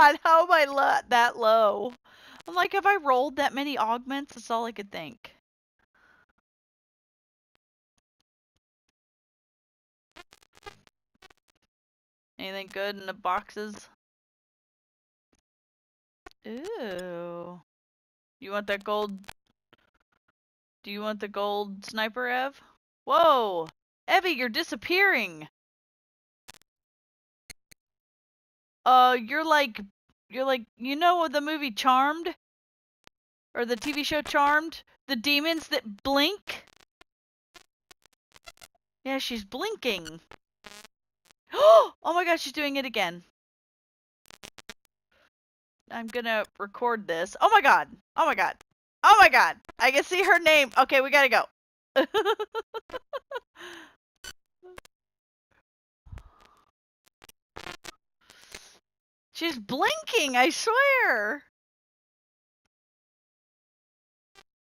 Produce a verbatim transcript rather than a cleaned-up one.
god, how am I lo that low? I'm like, have I rolled that many augments? That's all I could think. Anything good in the boxes? Ooh. You want that gold? Do you want the gold sniper, Ev? Whoa! Evie, you're disappearing! Uh, you're like, you're like, you know the movie Charmed? Or the T V show Charmed? The demons that blink? Yeah, she's blinking. Oh my gosh, she's doing it again. I'm gonna record this. Oh my god! Oh my god! Oh my god! I can see her name. Okay, we gotta go. She's blinking, I swear!